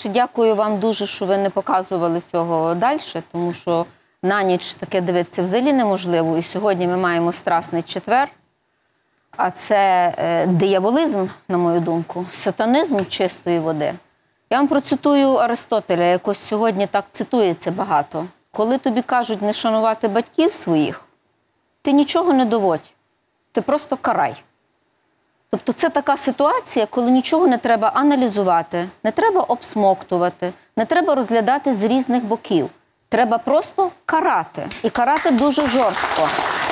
по-перше, дякую вам дуже, що ви не показували цього далі, тому що на ніч таке дивитися взагалі неможливо. І сьогодні ми маємо Страсний четвер, а це дияволизм, на мою думку, сатанизм чистої води. Я вам процитую Аристотеля, якось сьогодні так цитується багато. Коли тобі кажуть не шанувати батьків своїх, ти нічого не доводь, ти просто карай. Тобто це така ситуація, коли нічого не треба аналізувати, не треба обсмоктувати, не треба розглядати з різних боків. Треба просто карати. І карати дуже жорстко.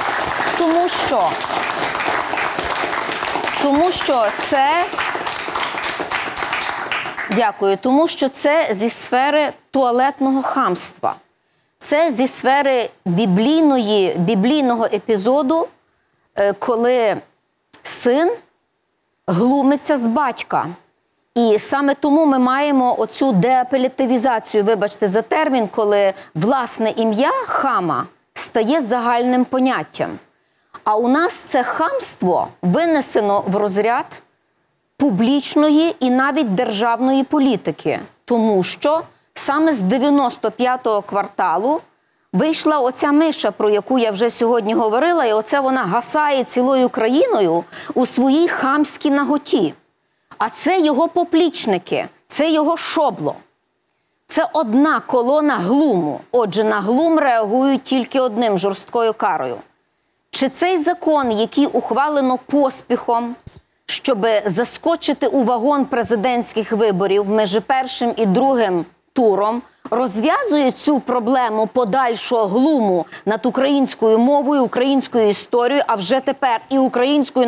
Тому що це зі сфери туалетного хамства. Це зі сфери біблійного епізоду, коли син глумиться з батька. І саме тому ми маємо оцю деапелятивізацію, вибачте за термін, коли власне ім'я хама стає загальним поняттям. А у нас це хамство винесено в розряд публічної і навіть державної політики. Тому що саме з 95-го кварталу вийшла оця миша, про яку я вже сьогодні говорила, і оце вона гасає цілою країною у своїй хамській наготі. А це його поплічники, це його шобло. Це одна колона глуму. Отже, на глум реагують тільки одним – жорсткою карою. Чи цей закон, який ухвалено поспіхом, щоб заскочити у вагон президентських виборів між першим і другим туром, розв'язує цю проблему подальшого глуму над українською мовою, українською історією, а вже тепер і українською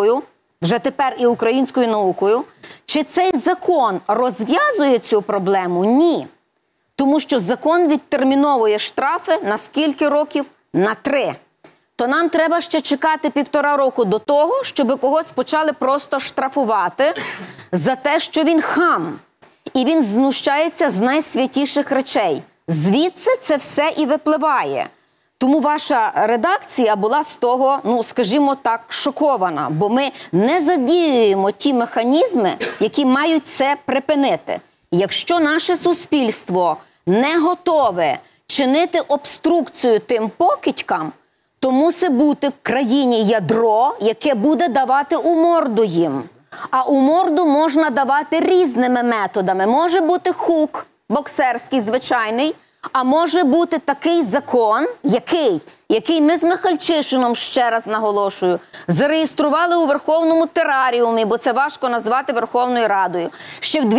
наукою? Чи цей закон розв'язує цю проблему? Ні. Тому що закон відтерміновує штрафи на скільки років? На 3. То нам треба ще чекати 1,5 року до того, щоб когось почали просто штрафувати за те, що він хам. І він знущається з найсвятіших речей. Звідси це все і випливає. Тому ваша редакція була з того, ну, скажімо так, шокована. Бо ми не задіюємо ті механізми, які мають це припинити. Якщо наше суспільство не готове чинити обструкцію тим покидькам, то мусить бути в країні ядро, яке буде давати у морду їм. А у морду можна давати різними методами. Може бути хук, боксерський, звичайний, а може бути такий закон, який ми з Михальчишином, ще раз наголошую, зареєстрували у Верховному тераріумі, бо це важко назвати Верховною Радою. Ще в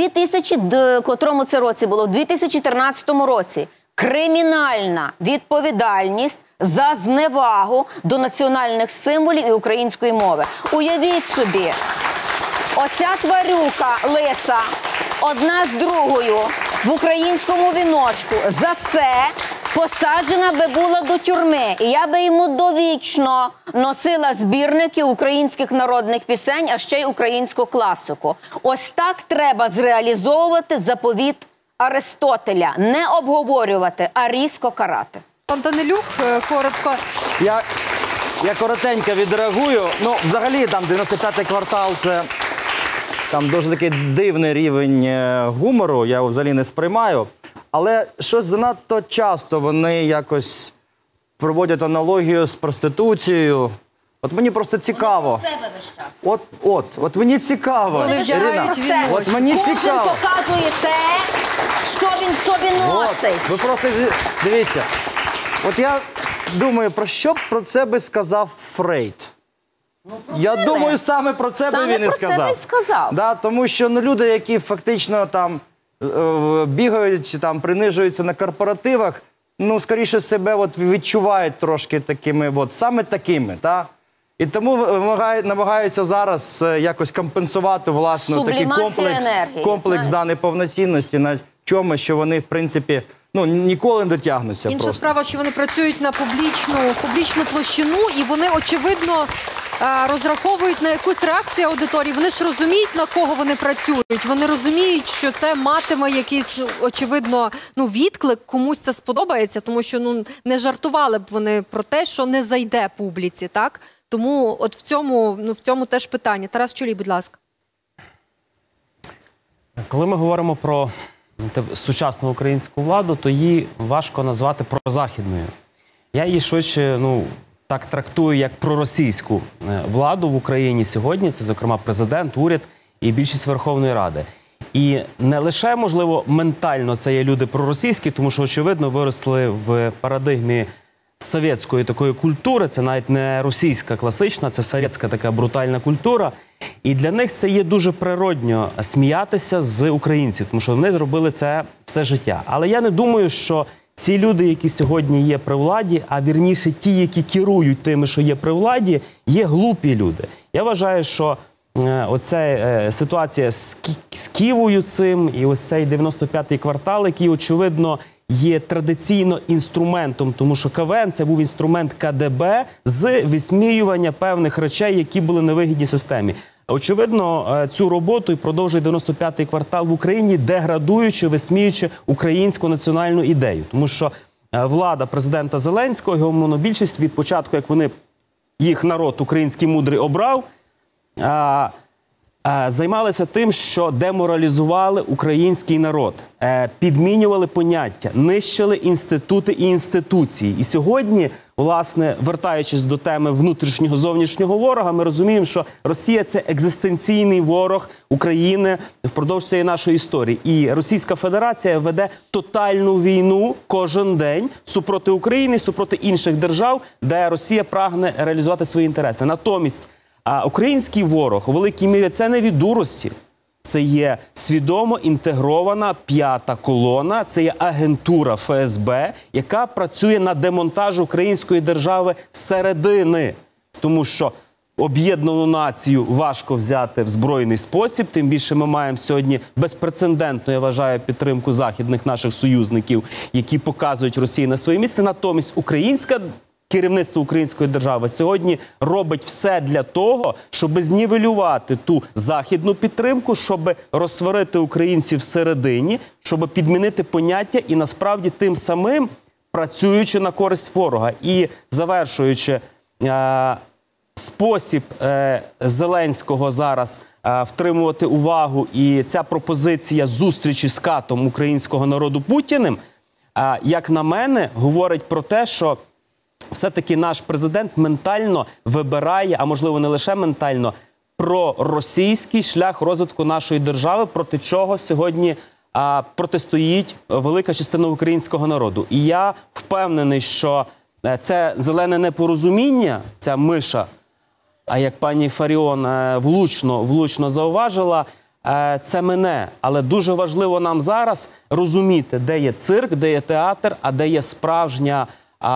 2013 році кримінальна відповідальність за зневагу до національних символів і української мови. Уявіть собі, оця тварюка лиса, одна з другою, в українському віночку, за це посаджена би була до тюрми. І я би йому довічно носила збірники українських народних пісень, а ще й українську класику. Ось так треба зреалізовувати заповіт Аристотеля. Не обговорювати, а різко карати. Пан Данилюк, коротко. Я коротенько відреагую. Ну, взагалі, там 95-й квартал – це там дуже такий дивний рівень гумору, я його взагалі не сприймаю. Але щось занадто часто вони якось проводять аналогію з проституцією. От мені просто цікаво. Вони про себе весь час. От мені цікаво. Ірина, от мені кожен цікаво. показує те, що він собі носить. Ви просто дивіться. От я думаю, про що б про це би сказав Фрейд? Я думаю, саме про це би він і сказав. Да, тому що люди, які фактично там бігають, там принижуються на корпоративах, ну, скоріше себе от відчувають трошки такими, от саме такими, так? І тому намагаються зараз якось компенсувати, власне, такий комплекс даної повноцінності на чомусь, що вони, в принципі, ну, ніколи не дотягнуться. Інша справа, що вони працюють на публічну площину, і вони, очевидно, розраховують на якусь реакцію аудиторії. Вони ж розуміють, на кого вони працюють. Вони розуміють, що це матиме якийсь, очевидно, відклик, комусь це сподобається, тому що не жартували б вони про те, що не зайде публіці, так? Тому от в цьому теж питання. Тарас Чулій, будь ласка. Коли ми говоримо про сучасну українську владу, то її важко назвати прозахідною. Я її швидше, так трактую, як проросійську владу в Україні сьогодні. Це, зокрема, президент, уряд і більшість Верховної Ради. І не лише, можливо, ментально це є люди проросійські, тому що, очевидно, виросли в парадигмі совєтської такої культури, це навіть не російська класична, це совєтська така брутальна культура. І для них це є дуже природньо сміятися з українців, тому що вони зробили це все життя. Але я не думаю, що ці люди, які сьогодні є при владі, а вірніше ті, які керують тими, що є при владі, є глупі люди. Я вважаю, що оця ситуація з Києвою цим і ось цей 95-й квартал, який, очевидно, є традиційно інструментом, тому що КВН – це був інструмент КДБ з висміювання певних речей, які були невигідні системі. Очевидно, цю роботу і продовжує 95-й квартал в Україні, деградуючи, висміюючи українську національну ідею. Тому що влада президента Зеленського, його монобільшість від початку, як їх народ український мудрий обрав, займалися тим, що деморалізували український народ, підмінювали поняття, нищили інститути і інституції. І сьогодні, власне, вертаючись до теми внутрішнього зовнішнього ворога, ми розуміємо, що Росія – це екзистенційний ворог України впродовж цієї нашої історії. І Російська Федерація веде тотальну війну кожен день супроти України, супроти інших держав, де Росія прагне реалізувати свої інтереси. Натомість, український ворог у великій мірі це не від дурості, це є свідомо інтегрована п'ята колона, це є агентура ФСБ, яка працює на демонтаж української держави зсередини. Тому що об'єднану націю важко взяти в збройний спосіб, тим більше ми маємо сьогодні безпрецедентну, я вважаю, підтримку західних наших союзників, які показують Росії на своє місце. Натомість керівництво української держави сьогодні робить все для того, щоб знівелювати ту західну підтримку, щоб розсварити українців всередині, щоб підмінити поняття і насправді тим самим працюючи на користь ворога. І завершуючи, спосіб Зеленського зараз втримувати увагу і ця пропозиція зустрічі з катом українського народу Путіним, як на мене, говорить про те, що все-таки наш президент ментально вибирає, а можливо не лише ментально, проросійський шлях розвитку нашої держави, проти чого сьогодні протистоїть велика частина українського народу. І я впевнений, що це зелене непорозуміння, ця миша, а як пані Фаріон влучно зауважила, це мине. Але дуже важливо нам зараз розуміти, де є цирк, де є театр, а де є справжня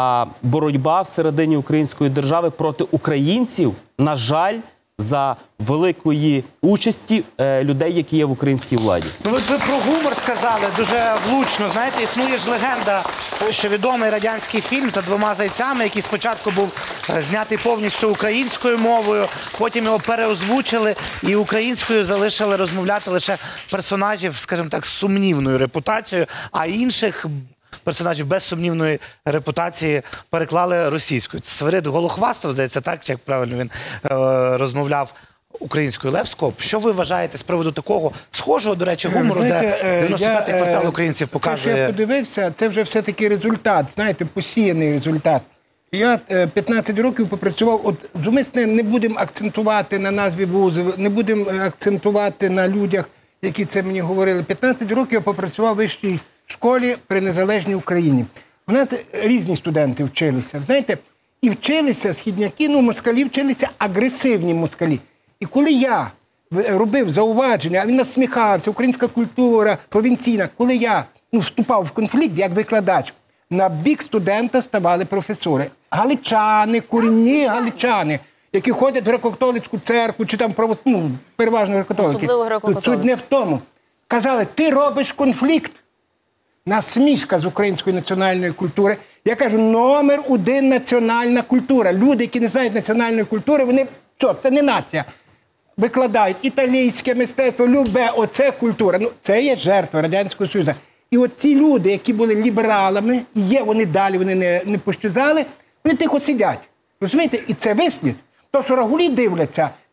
боротьба всередині української держави проти українців, на жаль, за великої участі людей, які є в українській владі. Ну, ви про гумор сказали дуже влучно. Знаєте, існує ж легенда, що відомий радянський фільм «За двома зайцями», який спочатку був знятий повністю українською мовою, потім його переозвучили і українською залишили розмовляти лише персонажів, скажімо так, з сумнівною репутацією, а інших персонажів без сумнівної репутації переклали російською. Свирид Голохвастов, здається, так, як правильно він розмовляв українською. Лев Скоп, що ви вважаєте з приводу такого схожого, до речі, гумору, де 95-й квартал українців показує? Те, що я подивився, це вже все-таки результат, знаєте, посіяний результат. Я 15 років попрацював, от зумисне не будемо акцентувати на назві вузу, не будемо акцентувати на людях, які це мені говорили. 15 років я попрацював в вищій школі при незалежній Україні. У нас різні студенти вчилися, знаєте, і вчилися східняки, москалі вчилися агресивні москалі. І коли я робив зауваження, а він насміхався, українська культура, провінційна, коли я вступав в конфлікт як викладач, на бік студента ставали професори. Галичани, корінні галичани, які ходять в греко-католицьку церкву, чи там переважно греко-католики. Особливо греко-католицьку. Суть не в тому. Казали, ти робиш конфлікт. Насмішка з української національної культури. Я кажу, номер один національна культура. Люди, які не знають національної культури, вони, це не нація. Викладають італійське мистецтво, любе, оце культура. Це є жертва Радянського Союзу. І оці люди, які були лібералами, і є вони далі, вони не пощазали, вони тихо сидять. Розумієте? І це вислід. То, що рагулі дивляться,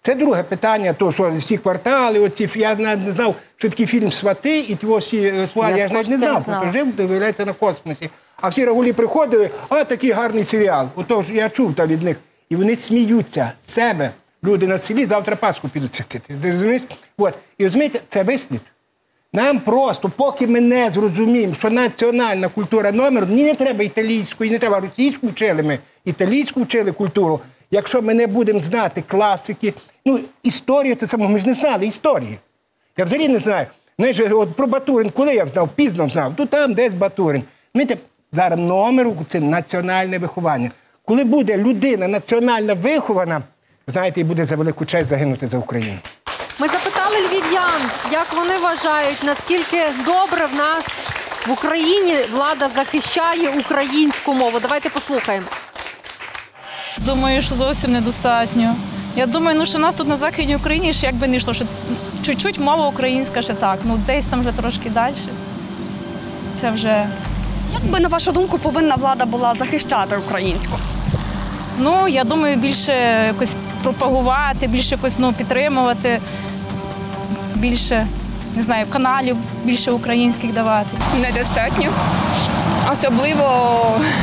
Це друге питання, то, що всі квартали, оці, я не знав, що такий фільм «Свати», і ті всі сваті, я ж навіть не знав, бо жив, виявляється, на космосі. А всі рагулі приходили, а такий гарний серіал. Отож, я чув там від них. І вони сміються з себе. Люди на селі завтра Пасху підуть святити. Ти розумієш? От. І розумієте, це вислід. Нам просто, поки ми не зрозуміємо, що національна культура номер, мені не треба італійську, і не треба російську вчили ми, італійську вчили культуру. Якщо ми не будемо знати класики, ну, історію, це само, ми ж не знали історії. Я взагалі не знаю. Знаєш, от про Батурин, коли я знав, пізно знав, то там десь Батурин. Знаєте, зараз номер – це національне виховання. Коли буде людина національно вихована, знаєте, і буде за велику честь загинути за Україну. Ми запитали львів'ян, як вони вважають, наскільки добре в нас в Україні влада захищає українську мову. Давайте послухаємо. Думаю, що зовсім недостатньо. Я думаю, що в нас тут на Західній Україні ще як би не йшло, що чуть-чуть мова українська ще так, ну десь там вже трошки далі. Це вже... Як би, на вашу думку, повинна влада була захищати українську? Ну, я думаю, більше якось пропагувати, більше якось, ну, підтримувати, більше, не знаю, каналів більше українських давати. Недостатньо. Особливо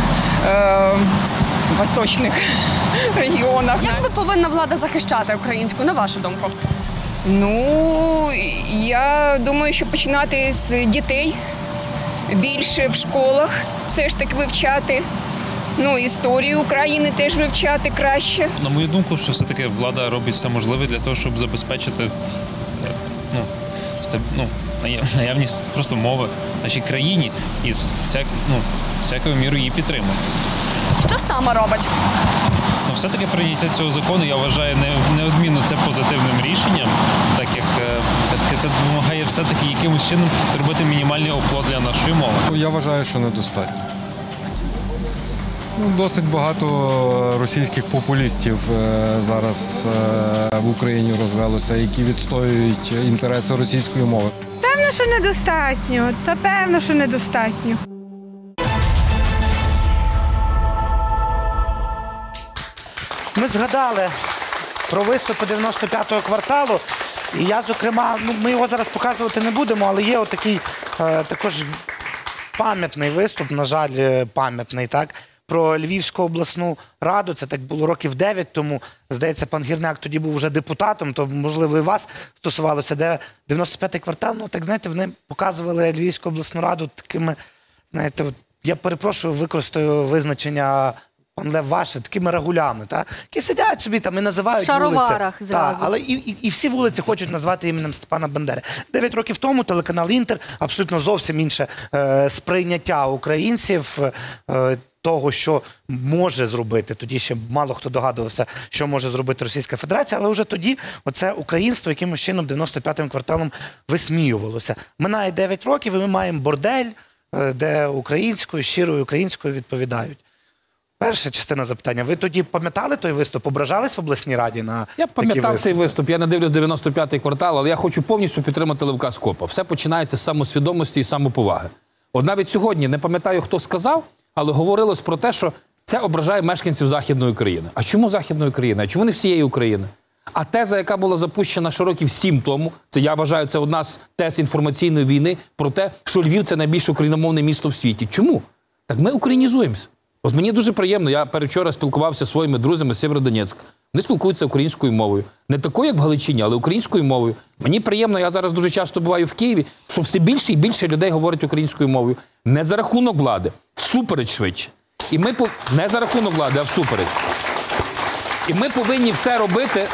в восточних регіонах. Як би повинна влада захищати українську, на вашу думку? Ну, я думаю, що починати з дітей, більше в школах все ж таки вивчати. Ну, історію України теж вивчати краще. На мою думку, що все-таки влада робить все можливе для того, щоб забезпечити наявність просто мови в нашій країні і всякою мірою її підтримує. Що саме робить? Ну, все-таки прийняття цього закону, я вважаю, неодмінно це позитивним рішенням, так як все ж таки це допомагає все-таки якимось чином зробити мінімальний оплот для нашої мови. Я вважаю, що недостатньо. Досить багато російських популістів зараз в Україні розвелося, які відстоюють інтереси російської мови. Певно, що недостатньо. Та певно, що недостатньо. Ми згадали про виступи 95-го кварталу. І я, зокрема, ми його зараз показувати не будемо, але є отакий також пам'ятний виступ, на жаль, пам'ятний, так, про Львівську обласну раду. Це так було років 9 тому. Здається, пан Гірняк тоді був вже депутатом, то, можливо, і вас стосувалося, де 95-й квартал, ну, так, знаєте, вони показували Львівську обласну раду такими, знаєте, я перепрошую, використаю визначення пан Лев ваше, такими рагулями, так? Які сидять собі там і називають вулиці. В шароварах зразу. Але і всі вулиці хочуть назвати іменем Степана Бандери. 9 років тому телеканал «Інтер» абсолютно зовсім інше сприйняття українців, того, що може зробити. Тоді ще мало хто догадувався, що може зробити Російська Федерація, але вже тоді оце українство якимось чином 95-м кварталом висміювалося. Минає 9 років і ми маємо бордель, де українською, щирою українською відповідають. Перша частина запитання. Ви тоді пам'ятали той виступ? Ображались в обласній раді на такі виступи? Я пам'ятав цей виступ. Я не дивлюсь 95-й квартал, але я хочу повністю підтримати Левка Скопа. Все починається з самосвідомості і самоповаги. От навіть сьогодні, не пам'ятаю, хто сказав, але говорилось про те, що це ображає мешканців Західної України. А чому Західної України? А чому не всієї України? А теза, яка була запущена ще років 7 тому, це, я вважаю, це одна з тез інформаційної війни, про те, що Львів – це найбільше україномовне місто в світі. Чому? Так ми українізуємося. От мені дуже приємно, я передвчора спілкувався зі своїми друзями з Сєвєродонецька. Вони спілкуються українською мовою. Не такою, як в Галичині, але українською мовою. Мені приємно, я зараз дуже часто буваю в Києві, що все більше і більше людей говорять українською мовою. Не за рахунок влади, всупереч швидше. І ми не за рахунок влади, а всупереч. І ми повинні все робити.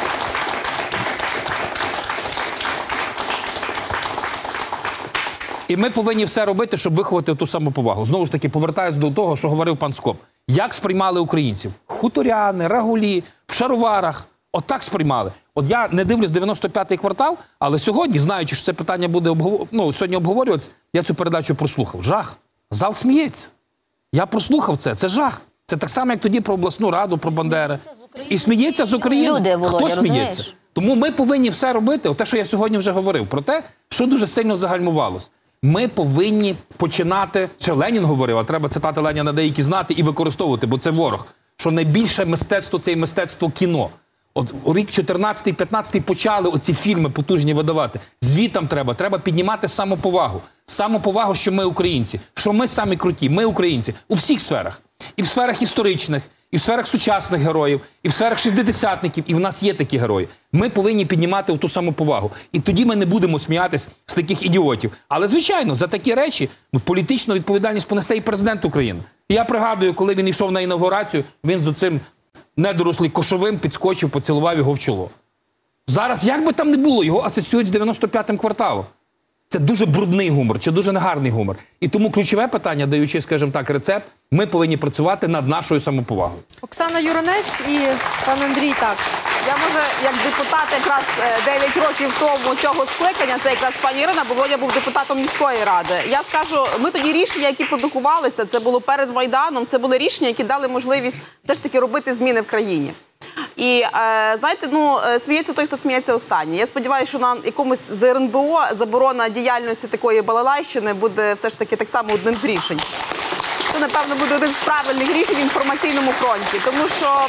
І ми повинні все робити, щоб виховати ту самоповагу. Знову ж таки, повертаюсь до того, що говорив пан Скоп. Як сприймали українців? Хуторяни, рагулі, в шароварах. От так сприймали. От я не дивлюсь 95-й квартал, але сьогодні, знаючи, що це питання буде сьогодні обговорюватися, я цю передачу прослухав. Жах. Зал сміється. Я прослухав це. Це жах. Це так само, як тоді про обласну раду, про Бандери. І сміється з України. Люди, Володя, хто сміється? Тому ми повинні все робити, те, що я сьогодні вже говорив, про те, що дуже сильно загальмувалось. Ми повинні починати, ще Ленін говорив, а треба цитати Леніна деякі знати і використовувати, бо це ворог, що найбільше мистецтво – це і мистецтво кіно. От у рік 14-15 почали оці фільми потужні видавати. Звітам треба піднімати самоповагу. Самоповагу, що ми українці, що ми самі круті, ми українці. У всіх сферах. І в сферах історичних, і в сферах сучасних героїв, і в сферах шістдесятників, і в нас є такі герої. Ми повинні піднімати ту самоповагу. І тоді ми не будемо сміятись з таких ідіотів. Але, звичайно, за такі речі політичну відповідальність понесе і президент України. І я пригадую, коли він йшов на інавгурацію, він з оцим недорослий Кошовим підскочив, поцілував його в чоло. Зараз, як би там не було, його асоціюють з 95-м кварталом. Це дуже брудний гумор, чи дуже негарний гумор. І тому ключове питання, даючи, скажімо так, рецепт, ми повинні працювати над нашою самоповагою. Оксана Юронець і пан Андрій, так. Я, може, як депутат якраз 9 років тому цього скликання, це якраз пані Ірина, бо Володя був депутатом міської ради. Я скажу, ми тоді рішення, які продукувалися, це було перед Майданом, це були рішення, які дали можливість теж таки робити зміни в країні. І, знаєте, сміється той, хто сміється останній. Я сподіваюся, що на якомусь з РНБО заборона діяльності такої балалайщини буде все ж таки так само одним з рішень. Це, напевно, буде один з правильних рішень в інформаційному фронті. Тому що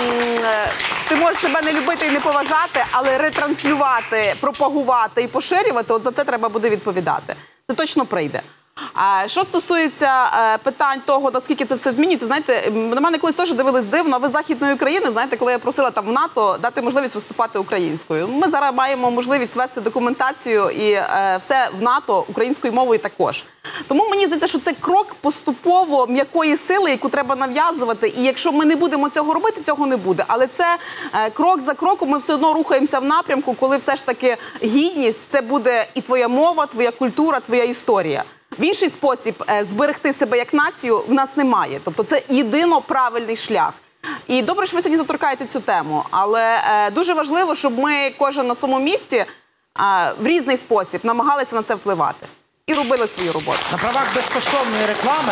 ти можеш себе не любити і не поважати, але ретранслювати, пропагувати і поширювати, от за це треба буде відповідати. Це точно прийде. Що стосується питань того, наскільки це все змінюється, знаєте, на мене колись теж дивились дивно, а ви з Західної України, знаєте, коли я просила там в НАТО дати можливість виступати українською. Ми зараз маємо можливість вести документацію і все в НАТО українською мовою також. Тому мені здається, що це крок поступово м'якої сили, яку треба нав'язувати, і якщо ми не будемо цього робити, цього не буде. Але це крок за кроком, ми все одно рухаємося в напрямку, коли все ж таки гідність – це буде і твоя мова, твоя культура, твоя історія. В інший спосіб зберегти себе як націю в нас немає. Тобто це єдино правильний шлях. І добре, що ви сьогодні заторкаєте цю тему, але дуже важливо, щоб ми кожен на своєму місці в різний спосіб намагалися на це впливати. І робили свою роботу. На правах безкоштовної реклами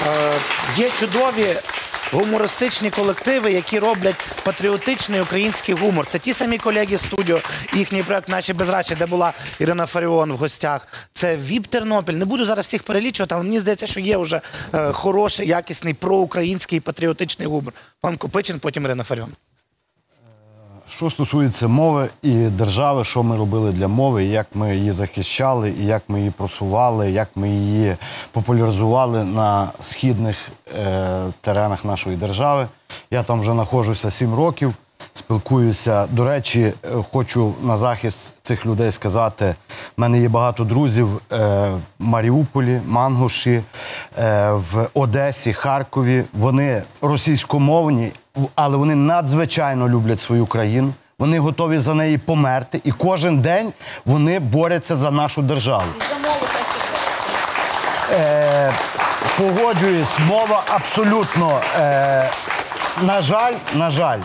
є чудові гумористичні колективи, які роблять патріотичний український гумор. Це ті самі колеги студіо, їхній проект «Наші безрачі», де була Ірина Фаріон в гостях. Це ВІП Тернопіль. Не буду зараз всіх перелічувати, але мені здається, що є вже хороший, якісний проукраїнський патріотичний гумор. Пан Копичин, потім Ірина Фаріон. Що стосується мови і держави, що ми робили для мови, як ми її захищали, і як ми її просували, як ми її популяризували на східних теренах нашої держави. Я там вже знаходжуся 7 років, спілкуюся. До речі, хочу на захист цих людей сказати, в мене є багато друзів в Маріуполі, Мангуші, в Одесі, Харкові. Вони російськомовні, але вони надзвичайно люблять свою країну. Вони готові за неї померти. І кожен день вони борються за нашу державу. Погоджуюсь, мова абсолютно, на жаль,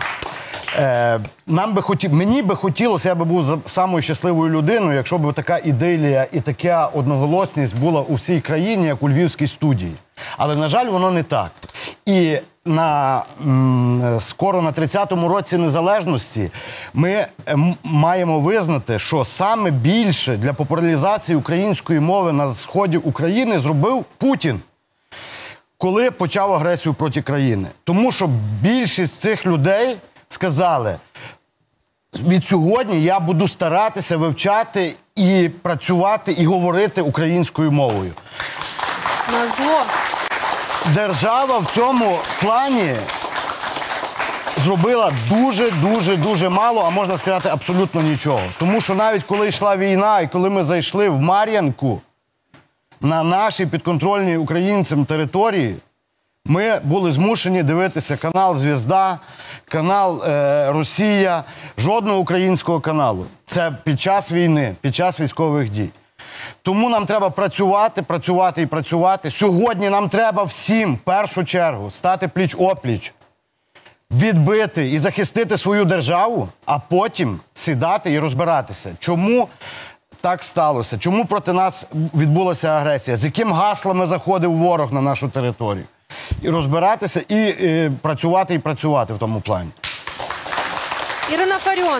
мені би хотілося, я би був самою щасливою людиною, якщо б така ідилія і така одноголосність була у всій країні, як у Львівській студії. Але, на жаль, воно не так. І скоро на 30-му році незалежності ми маємо визнати, що саме більше для популяризації української мови на сході України зробив Путін, коли почав агресію проти країни. Тому що більшість цих людей сказали, від сьогодні я буду старатися вивчати і працювати, і говорити українською мовою. На зло. Держава в цьому плані зробила дуже мало, а можна сказати, абсолютно нічого. Тому що навіть коли йшла війна і коли ми зайшли в Мар'янку, на нашій підконтрольній українцям території, ми були змушені дивитися канал «Звізда», канал «Росія», жодного українського каналу. Це під час війни, під час військових дій. Тому нам треба працювати. Сьогодні нам треба всім, в першу чергу, стати пліч-опліч, відбити і захистити свою державу, а потім сідати і розбиратися. Чому так сталося? Чому проти нас відбулася агресія? З яким гаслами заходив ворог на нашу територію? І розбиратися, і працювати в тому плані. Ірина Фаріон.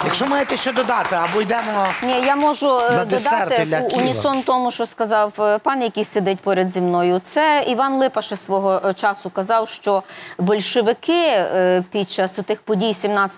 Якщо маєте що додати, або йдемо. Ні, я можу додати в унісон тому, що сказав пан, який сидить поряд зі мною. Це Іван Липа ще свого часу казав, що большевики під час тих подій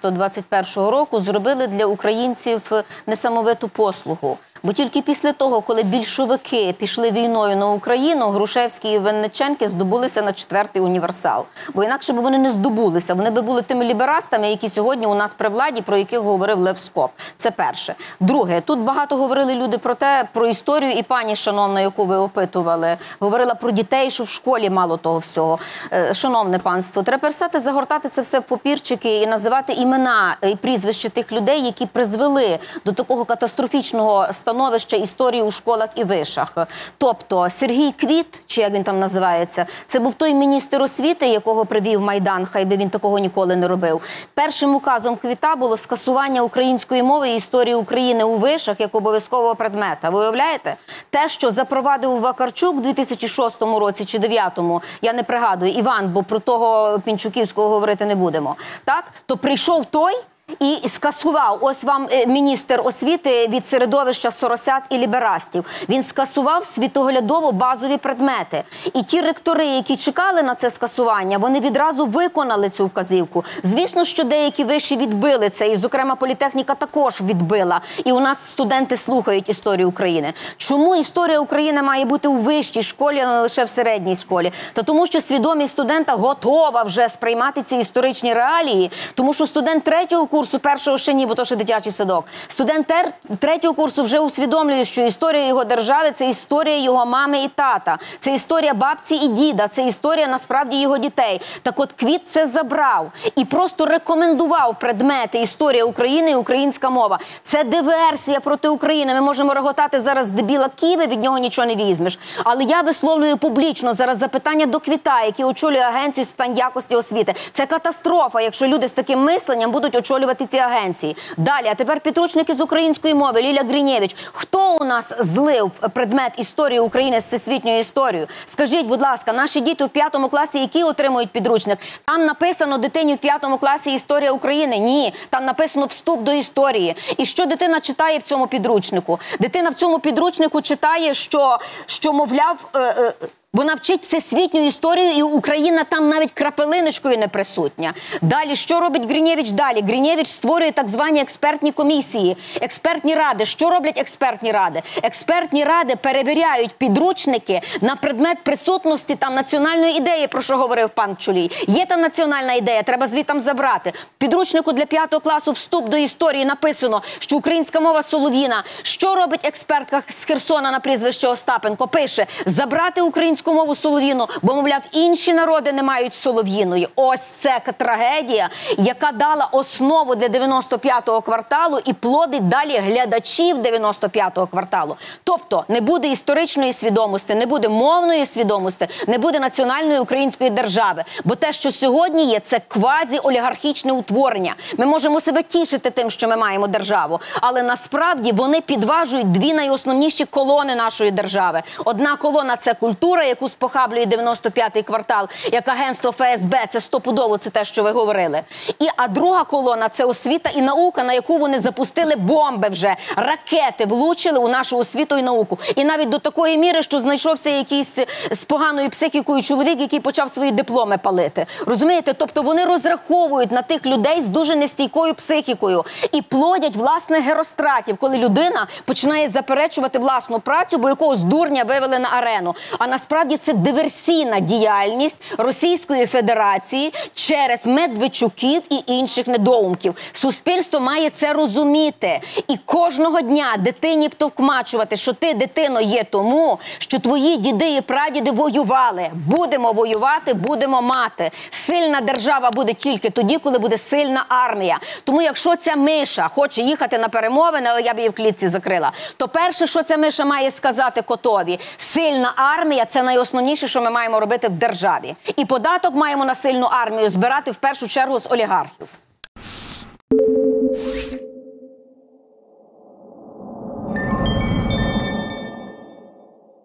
17-21 року зробили для українців несамовиту послугу. Бо тільки після того, коли більшовики пішли війною на Україну, Грушевський і Винниченки здобулися на 4-й універсал. Бо інакше б вони не здобулися. Вони б були тими ліберастами, які сьогодні у нас при владі, про яких говорив Лев Скоп. Це перше. Друге, тут багато говорили люди про історію, і пані шановна, яку ви опитували, говорила про дітей, що в школі мало того всього. Шановне панство, треба перестати загортати це все в папірчики і називати імена і прізвища тих людей, які призвели до такого катастрофічного становища історії у школах і вишах. Тобто Сергій Квіт, чи як він там називається, це був той міністр освіти, якого привів Майдан, хай би він такого ніколи не робив. Першим указом Квіта було скасування української мови і історії України у вишах як обов'язкового предмета. Ви уявляєте? Те, що запровадив Вакарчук у 2006 році чи 2009, я не пригадую, Іван, бо про того Пінчуківського говорити не будемо. Так? То прийшов той і скасував, ось вам міністр освіти від середовища соросят і ліберастів. Він скасував світоглядово базові предмети. І ті ректори, які чекали на це скасування, вони відразу виконали цю вказівку. Звісно, що деякі виші відбили це, і, зокрема, політехніка також відбила. І у нас студенти слухають історію України. Чому історія України має бути у вищій школі, а не лише в середній школі? Та тому, що свідомість студента готова вже сприймати ці історичні реалії, тому що студент 3-го курсу, першого ще ні, бо то ще дитячий садок. Студент 3-го курсу вже усвідомлює, що історія його держави – це історія його мами і тата. Це історія бабці і діда. Це історія, насправді, його дітей. Так от Квіт це забрав і просто рекомендував предмети історія України і українська мова. Це диверсія проти України. Ми можемо реготати зараз дебіла Києва, від нього нічого не візьмеш. Але я висловлюю публічно зараз запитання до Квіта, який очолює агенцію з питань якості освіти. Це катастрофа, якщо люди з таким мисленням будуть очолювати ці агенції. Далі, а тепер підручники з української мови. Ліля Гринєвич. Хто у нас злив предмет історії України з всесвітньою історією? Скажіть, будь ласка, наші діти в 5 класі, які отримують підручник? Там написано дитині в 5 класі історія України? Ні. Там написано вступ до історії. І що дитина читає в цьому підручнику? Дитина в цьому підручнику читає, що мовляв, вона вчить всесвітню історію, і Україна там навіть крапелиночкою не присутня. Далі, що робить Гринєвич далі? Гринєвич створює так звані експертні комісії, експертні ради. Що роблять експертні ради? Експертні ради перевіряють підручники на предмет присутності там національної ідеї, про що говорив пан Чулій. Є там національна ідея, треба звідти забрати. В підручнику для 5 класу вступ до історії написано, що українська мова солов'їна. Що робить експертка з Херсона на прізвище Остапенко? Пише, забрати українську мову солов'їну, бо, мовляв, інші народи не мають солов'їної. Ось це трагедія, яка дала основу для 95-го кварталу і плодить далі глядачів 95-го кварталу. Тобто не буде історичної свідомості, не буде мовної свідомості, не буде національної української держави. Бо те, що сьогодні є, це квазі-олігархічне утворення. Ми можемо себе тішити тим, що ми маємо державу, але насправді вони підважують дві найосновніші колони нашої держави. Одна колона – це культура, яку спохаблює 95-й квартал, як агентство ФСБ, це стопудово, це те, що ви говорили. А друга колона – це освіта і наука, на яку вони запустили бомби вже. Ракети влучили у нашу освіту і науку. І навіть до такої міри, що знайшовся якийсь з поганою психікою чоловік, який почав свої дипломи палити. Розумієте? Тобто вони розраховують на тих людей з дуже нестійкою психікою і плодять власних геростратів, коли людина починає заперечувати власну працю, бо якогось дурня вивели на арену. А насправді це диверсійна діяльність Російської Федерації через Медведчуків і інших недоумків. Суспільство має це розуміти. І кожного дня дитині втовкмачувати, що ти, дитино, є тому, що твої діди і прадіди воювали. Будемо воювати, будемо мати. Сильна держава буде тільки тоді, коли буде сильна армія. Тому якщо ця миша хоче їхати на перемовини, але я б її в клітці закрила, то перше, що ця миша має сказати котові, сильна армія – це найосновніше, що ми маємо робити в державі. І податок маємо на сильну армію збирати в першу чергу з олігархів.